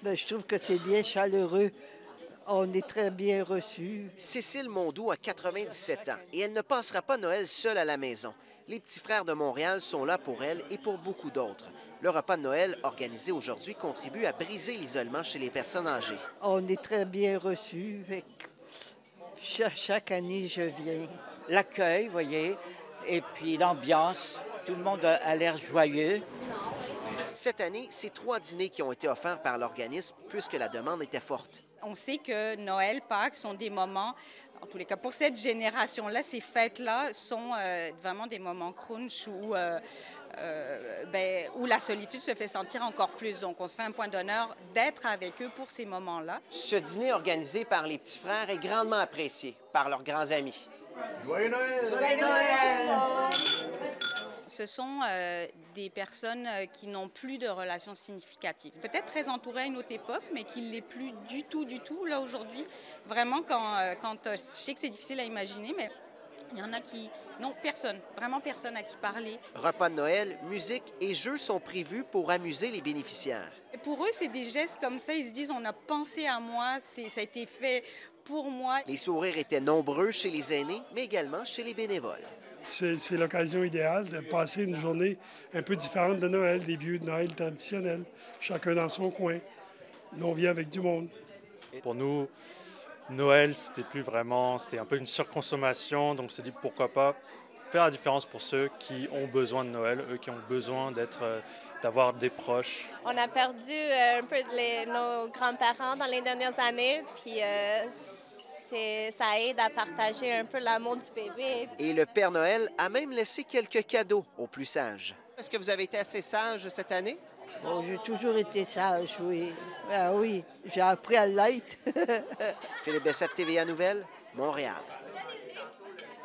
Ben, je trouve que c'est bien chaleureux. On est très bien reçus. Cécile Mondoux a 97 ans et elle ne passera pas Noël seule à la maison. Les petits frères de Montréal sont là pour elle et pour beaucoup d'autres. Le repas de Noël organisé aujourd'hui contribue à briser l'isolement chez les personnes âgées. On est très bien reçus. Fait que chaque année, je viens. L'accueil, vous voyez, et puis l'ambiance. Tout le monde a l'air joyeux. Cette année, c'est 3 dîners qui ont été offerts par l'organisme puisque la demande était forte. On sait que Noël, Pâques sont des moments, en tous les cas pour cette génération-là, ces fêtes-là sont vraiment des moments crunch où la solitude se fait sentir encore plus. Donc on se fait un point d'honneur d'être avec eux pour ces moments-là. Ce dîner organisé par les petits frères est grandement apprécié par leurs grands amis. Joyeux Noël! Joyeux Noël! Ce sont des personnes qui n'ont plus de relations significatives. Peut-être très entourées à une autre époque, mais qui ne l'est plus du tout, là, aujourd'hui. Vraiment, quand je sais que c'est difficile à imaginer, mais il y en a qui n'ont personne, vraiment personne à qui parler. Repas de Noël, musique et jeux sont prévus pour amuser les bénéficiaires. Et pour eux, c'est des gestes comme ça. Ils se disent, on a pensé à moi, ça a été fait pour moi. Les sourires étaient nombreux chez les aînés, mais également chez les bénévoles. C'est l'occasion idéale de passer une journée un peu différente de Noël, des vieux de Noël traditionnels, chacun dans son coin. Nous, on vient avec du monde. Pour nous, Noël, c'était un peu une surconsommation, donc on s'est dit pourquoi pas faire la différence pour ceux qui ont besoin de Noël, eux qui ont besoin d'avoir des proches. On a perdu un peu nos grands-parents dans les dernières années, puis ça aide à partager un peu l'amour du bébé. Et le Père Noël a même laissé quelques cadeaux aux plus sages. Est-ce que vous avez été assez sage cette année? Bon, j'ai toujours été sage, oui. Ah oui, j'ai appris à l'être. Philippe Bessette, TVA Nouvelles, Montréal.